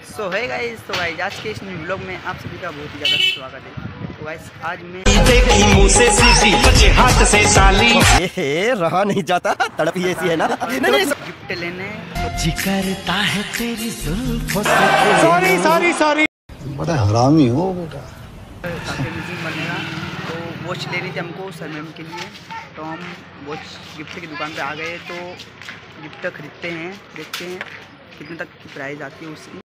सो है गाइस, तो गाइस आज के इस न्यू व्लॉग में आप सभी का बहुत ही ज़्यादा स्वागत है। तो गाइस आज मैं हाथ से साली ये रहा नहीं जाता, तड़प ही ऐसी है ना। नहीं गिफ्ट लेने जिकरता है तेरी जुल्फों से। सॉरी बड़ा हरामी हो बेटा। काफ़ी अमेजिंग बनेगा। तो वॉच लेनी थी हमको सर मैम के लिए, तो हम वॉच गिफ्ट की दुकान पे आ गए। तो गिफ्ट खरीदते हैं, देखते हैं कितने तक की प्राइस आती है उसकी।